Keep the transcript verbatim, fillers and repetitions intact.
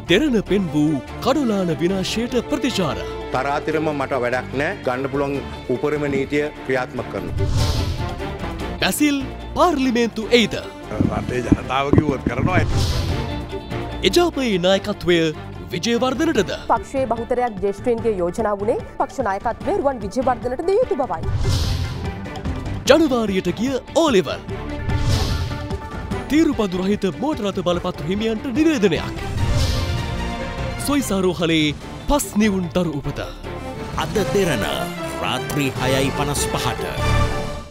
දෙරණ පෙන් වූ කඩුලාන විනාශයට ප්‍රතිචාර. තරාතිරම මට වැඩක් නෑ ගන්න පුළුවන් උපරිම නීතිය ක්‍රියාත්මක කරනවා. බැසිල් පාර්ලිමේන්තු එයිද? රටේ ජනතාව කිව්වොත් කරනවා. එජාපයේ නායකත්වය විජේවර්ධනටද? පක්ෂයේ බහුතරයක් ජ්‍යෙෂ්ඨයින්ගේ යෝජනා වුණේ පක්ෂ නායකත්වය රුවන් විජේවර්ධනට දිය යුතු බවයි. ජනවාරියට ගිය ඕලෙවල්. තීරුපඳු රහිත මෝටර රථ බලපත්‍ර හිමියන්ට නිවේදනයක්. සොයිසාරෝහලේ පස් නිවුන් දරු උපත. අද දෙරණ රාත්‍රී හයයි පනස් පහට